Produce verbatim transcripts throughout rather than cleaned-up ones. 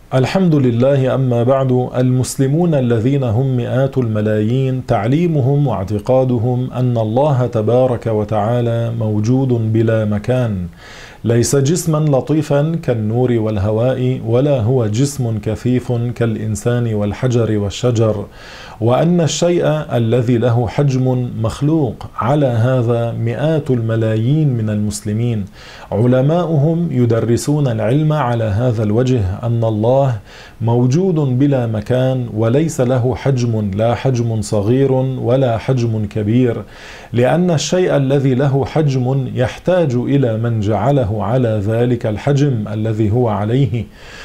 الحمد لله. أما بعد، المسلمون الذين هم مئات الملايين تعليمهم واعتقادهم أن الله تبارك وتعالى موجود بلا مكان، ليس جسما لطيفا كالنور والهواء، ولا هو جسم كثيف كالإنسان والحجر والشجر، وأن الشيء الذي له حجم مخلوق. على هذا مئات الملايين من المسلمين علماؤهم يدرسون العلم على هذا الوجه، أن الله موجود بلا مكان وليس له حجم، لا حجم صغير ولا حجم كبير، لأن الشيء الذي له حجم يحتاج إلى من جعله على ذلك الحجم الذي هو عليه.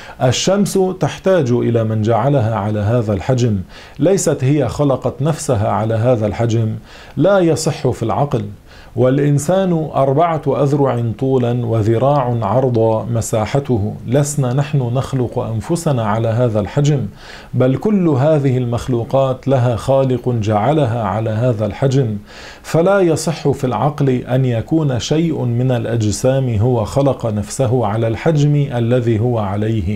الشمس تحتاج إلى من جعلها على هذا الحجم، ليست هي خلقت نفسها على هذا الحجم، لا يصح في العقل. والإنسان أربعة أذرع طولا وذراع عرضا مساحته، لسنا نحن نخلق أنفسنا على هذا الحجم، بل كل هذه المخلوقات لها خالق جعلها على هذا الحجم. فلا يصح في العقل أن يكون شيء من الأجسام هو خلق نفسه على الحجم الذي هو عليه.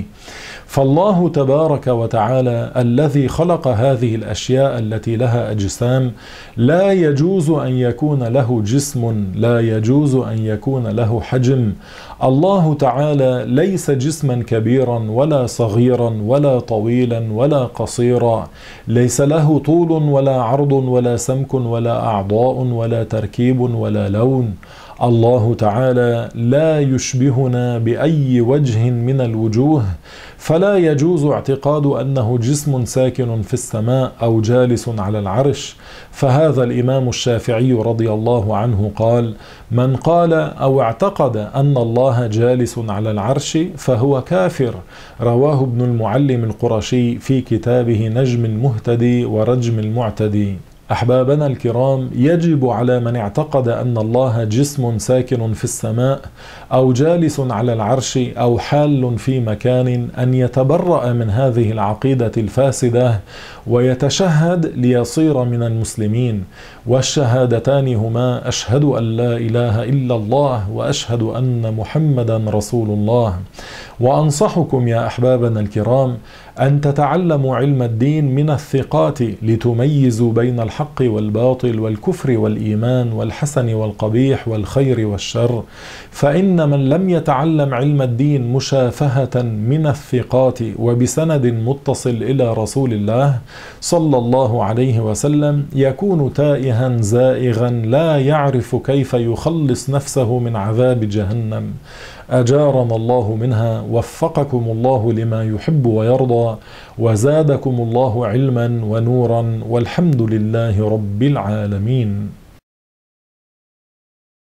فالله تبارك وتعالى الذي خلق هذه الأشياء التي لها أجسام لا يجوز أن يكون له جسم، لا يجوز أن يكون له حجم. الله تعالى ليس جسما كبيرا ولا صغيرا ولا طويلا ولا قصيرا، ليس له طول ولا عرض ولا سمك ولا أعضاء ولا تركيب ولا لون. الله تعالى لا يشبهنا بأي وجه من الوجوه، فلا يجوز اعتقاد أنه جسم ساكن في السماء أو جالس على العرش. فهذا الإمام الشافعي رضي الله عنه قال: من قال أو اعتقد أن الله جالس على العرش فهو كافر. رواه ابن المعلم القرشي في كتابه نجم المهتدي ورجم المعتدي. أحبابنا الكرام، يجب على من اعتقد أن الله جسم ساكن في السماء أو جالس على العرش أو حال في مكان أن يتبرأ من هذه العقيدة الفاسدة ويتشهد ليصير من المسلمين. والشهادتان هما: أشهد أن لا إله إلا الله وأشهد أن محمدا رسول الله. وأنصحكم يا أحبابنا الكرام أن تتعلموا علم الدين من الثقات لتميزوا بين الحق والباطل والكفر والإيمان والحسن والقبيح والخير والشر. فإن من لم يتعلم علم الدين مشافهة من الثقات وبسند متصل إلى رسول الله صلى الله عليه وسلم يكون تائها زائغا لا يعرف كيف يخلص نفسه من عذاب جهنم. أجارنا الله منها. وفقكم الله لما يحب ويرضى، وزادكم الله علما ونورا، والحمد لله رب العالمين.